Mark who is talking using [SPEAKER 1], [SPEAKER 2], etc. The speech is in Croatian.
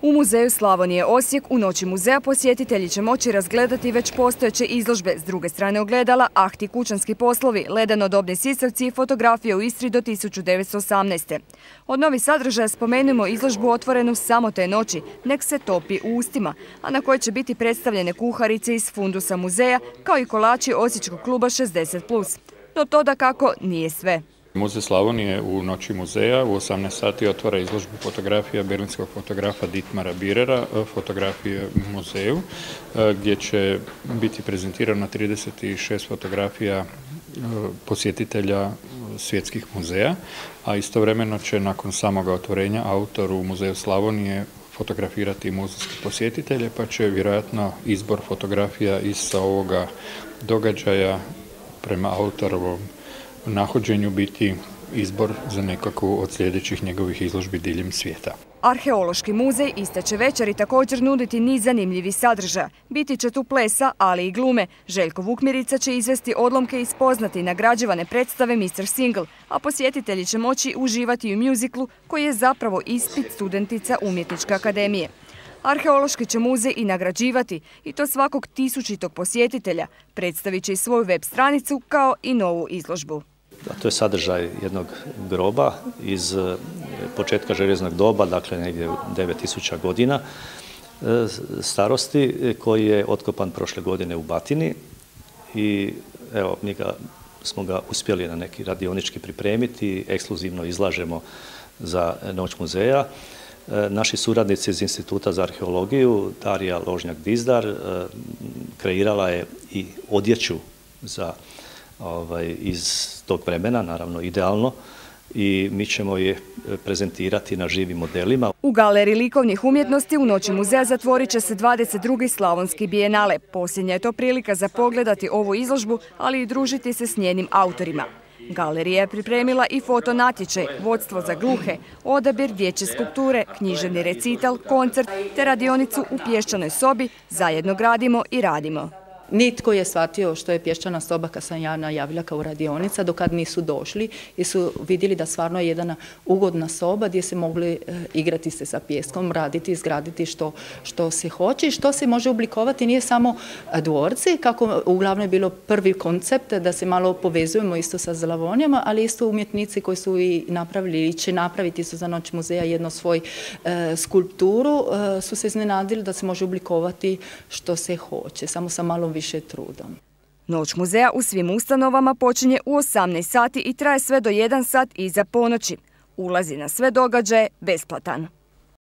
[SPEAKER 1] U Muzeju Slavonije Osijek u Noći muzeja posjetitelji će moći razgledati već postojeće izložbe, s druge strane ogledala, ahti kućanski poslovi, ledenodobni sisavci i fotografije u Istri do 1918. Od novih sadržaja spomenimo izložbu otvorenu samo te noći, nek se topi u ustima, a na kojoj će biti predstavljene kuharice iz fundusa muzeja, kao i kolači Osječkog kluba 60+. No to dakako nije sve.
[SPEAKER 2] Muzej Slavonije u Noći muzeja u 18 sati otvara izložbu fotografija berlinskog fotografa Dietmara Birera, fotografije u muzeju, gdje će biti prezentirano 36 fotografija posjetitelja svjetskih muzeja, a istovremeno će nakon samoga otvorenja autor u Muzeju Slavonije fotografirati muzejske posjetitelje, pa će vjerojatno izbor fotografija iz ovoga događaja prema autorovom nahođenju biti izbor za nekakvu od sljedećih njegovih izložbi diljem svijeta.
[SPEAKER 1] Arheološki muzej iste će večeri također nuditi niz zanimljivih sadržaja. Biti će tu plesa, ali i glume. Željko Vukmirica će izvesti odlomke iz poznate i nagrađivane predstave Mr. Single, a posjetitelji će moći uživati u mjuziklu koji je zapravo ispit studentica Umjetničke akademije. Arheološki će muzej i nagrađivati, i to svakog 1000. posjetitelja. Predstavit će i svoju web stranicu kao i novu izložbu.
[SPEAKER 3] To je sadržaj jednog groba iz početka željeznog doba, dakle negdje 9000 godina starosti, koji je otkopan prošle godine u Batini i evo, smo ga uspjeli na neki radionički pripremiti, ekskluzivno izlažemo za Noć muzeja. Naši suradnici iz Instituta za arheologiju, Darija Ložnjak-Dizdar, kreirala je i odjeću za iz tog vremena, naravno idealno, i mi ćemo je prezentirati na živim modelima.
[SPEAKER 1] U Galeriji likovnih umjetnosti u Noći muzeja zatvorit će se 22. Slavonski bijenale. Posljednja je to prilika za pogledati ovu izložbu, ali i družiti se s njenim autorima. Galerija je pripremila i fotonatječaj, vodstvo za gluhe, odabir dječje skulpture, književni recital, koncert te radionicu u pješčanoj sobi Zajedno gradimo i radimo.
[SPEAKER 4] Nitko je shvatio što je pješčana soba kad sam ja najavila kao radionica, dokad nisu došli i su vidjeli da stvarno je jedna ugodna soba gdje se mogli igrati se sa pijeskom, raditi, izgraditi što se hoće i što se može oblikovati. Nije samo dvorci, kako uglavnom je bilo prvi koncept da se malo povezujemo isto sa Slavonijama, ali isto umjetnici koji su i napravili i će napraviti su za Noć muzeja jednu svoju skulpturu, su se iznenadili da se može oblikovati što se hoće, samo sa malo više trudom.
[SPEAKER 1] Noć muzeja u svim ustanovama počinje u 18 sati i traje sve do 1 sat iza ponoći. Ulazi na sve događaje besplatan.